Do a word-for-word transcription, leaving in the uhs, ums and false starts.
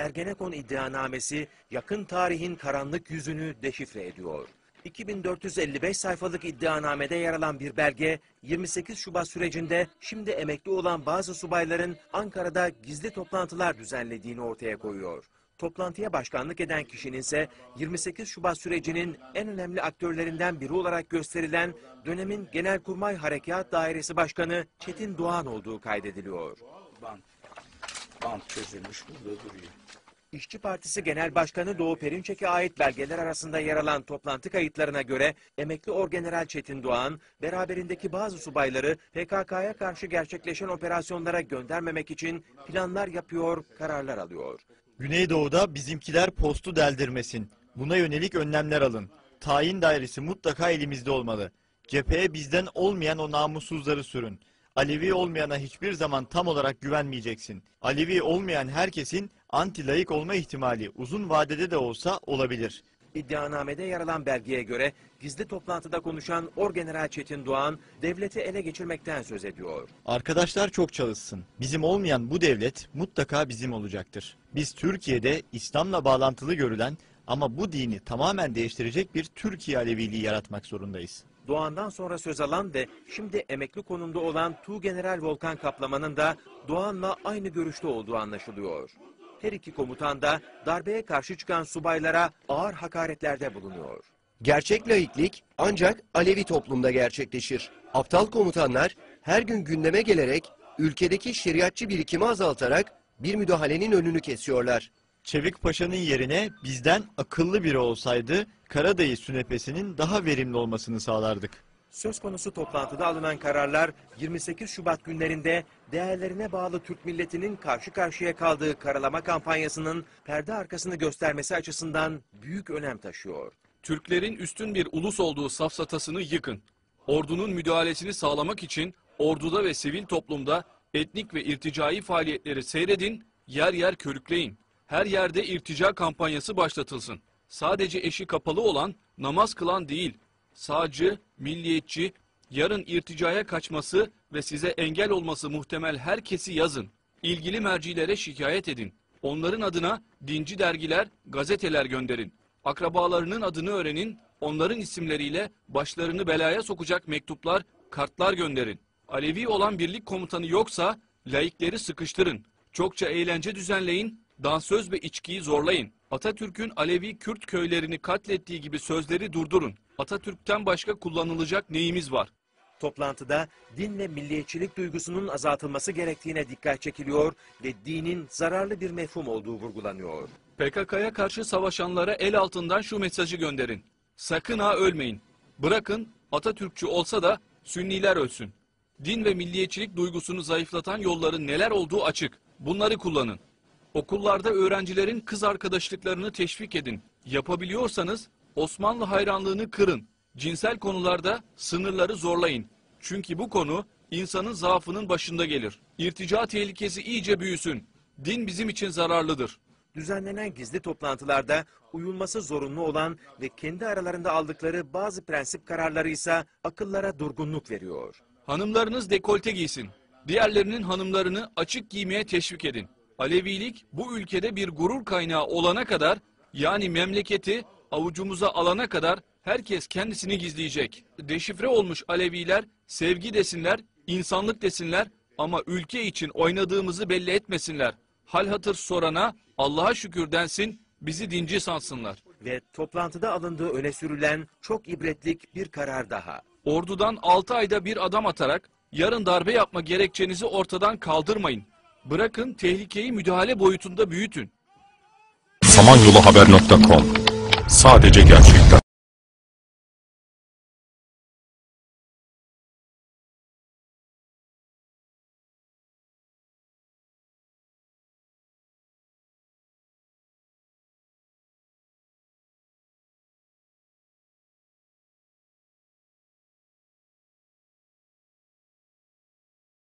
Ergenekon iddianamesi yakın tarihin karanlık yüzünü deşifre ediyor. iki bin dört yüz elli beş sayfalık iddianamede yer alan bir belge, yirmi sekiz Şubat sürecinde şimdi emekli olan bazı subayların Ankara'da gizli toplantılar düzenlediğini ortaya koyuyor. Toplantıya başkanlık eden kişinin ise yirmi sekiz Şubat sürecinin en önemli aktörlerinden biri olarak gösterilen dönemin Genelkurmay Harekat Dairesi Başkanı Çetin Doğan olduğu kaydediliyor. Bant, bant çözülmüş burada duruyor. İşçi Partisi Genel Başkanı Doğu Perinçek'e ait belgeler arasında yer alan toplantı kayıtlarına göre emekli Orgeneral Çetin Doğan, beraberindeki bazı subayları P K K'ya karşı gerçekleşen operasyonlara göndermemek için planlar yapıyor, kararlar alıyor. Güneydoğu'da bizimkiler postu deldirmesin. Buna yönelik önlemler alın. Tayin dairesi mutlaka elimizde olmalı. Cepheye bizden olmayan o namussuzları sürün. Alevi olmayana hiçbir zaman tam olarak güvenmeyeceksin. Alevi olmayan herkesin anti-laik olma ihtimali uzun vadede de olsa olabilir. İddianamede yer alan belgeye göre gizli toplantıda konuşan Orgeneral Çetin Doğan devleti ele geçirmekten söz ediyor. Arkadaşlar çok çalışsın. Bizim olmayan bu devlet mutlaka bizim olacaktır. Biz Türkiye'de İslam'la bağlantılı görülen ama bu dini tamamen değiştirecek bir Türkiye Aleviliği yaratmak zorundayız. Doğan'dan sonra söz alan ve şimdi emekli konumda olan Tuğgeneral Volkan Kaplaman'ın da Doğan'la aynı görüşte olduğu anlaşılıyor. Her iki komutan da darbeye karşı çıkan subaylara ağır hakaretlerde bulunuyor. Gerçek laiklik ancak Alevi toplumda gerçekleşir. Aptal komutanlar her gün gündeme gelerek ülkedeki şeriatçı birikimi azaltarak bir müdahalenin önünü kesiyorlar. Çevik Paşa'nın yerine bizden akıllı biri olsaydı Karadayı sünepesinin daha verimli olmasını sağlardık. Söz konusu toplantıda alınan kararlar yirmi sekiz Şubat günlerinde değerlerine bağlı Türk milletinin karşı karşıya kaldığı karalama kampanyasının perde arkasını göstermesi açısından büyük önem taşıyor. Türklerin üstün bir ulus olduğu safsatasını yıkın. Ordunun müdahalesini sağlamak için orduda ve sivil toplumda etnik ve irticai faaliyetleri seyredin, yer yer körükleyin. Her yerde irtica kampanyası başlatılsın. Sadece eşi kapalı olan, namaz kılan değil, sağcı, milliyetçi, yarın irticaya kaçması ve size engel olması muhtemel herkesi yazın. İlgili mercilere şikayet edin. Onların adına dinci dergiler, gazeteler gönderin. Akrabalarının adını öğrenin, onların isimleriyle başlarını belaya sokacak mektuplar, kartlar gönderin. Alevi olan birlik komutanı yoksa laikleri sıkıştırın. Çokça eğlence düzenleyin, dansöz ve içkiyi zorlayın. Atatürk'ün Alevi Kürt köylerini katlettiği gibi sözleri durdurun. Atatürk'ten başka kullanılacak neyimiz var? Toplantıda din ve milliyetçilik duygusunun azaltılması gerektiğine dikkat çekiliyor ve dinin zararlı bir mefhum olduğu vurgulanıyor. P K K'ya karşı savaşanlara el altından şu mesajı gönderin. Sakın ha ölmeyin. Bırakın Atatürkçü olsa da Sünniler ölsün. Din ve milliyetçilik duygusunu zayıflatan yolların neler olduğu açık. Bunları kullanın. Okullarda öğrencilerin kız arkadaşlıklarını teşvik edin. Yapabiliyorsanız Osmanlı hayranlığını kırın. Cinsel konularda sınırları zorlayın. Çünkü bu konu insanın zaafının başında gelir. İrtica tehlikesi iyice büyüsün. Din bizim için zararlıdır. Düzenlenen gizli toplantılarda uyulması zorunlu olan ve kendi aralarında aldıkları bazı prensip kararları ise akıllara durgunluk veriyor. Hanımlarınız dekolte giysin. Diğerlerinin hanımlarını açık giymeye teşvik edin. Alevilik bu ülkede bir gurur kaynağı olana kadar, yani memleketi avucumuza alana kadar herkes kendisini gizleyecek. Deşifre olmuş Aleviler sevgi desinler, insanlık desinler ama ülke için oynadığımızı belli etmesinler. Hal hatır sorana Allah'a şükür densin, bizi dinci sansınlar. Ve toplantıda alındığı öne sürülen çok ibretlik bir karar daha. Ordudan altı ayda bir adam atarak yarın darbe yapma gerekçenizi ortadan kaldırmayın. Bırakın tehlikeyi müdahale boyutunda büyütün. samanyolu haber nokta com Sadece gerçekten.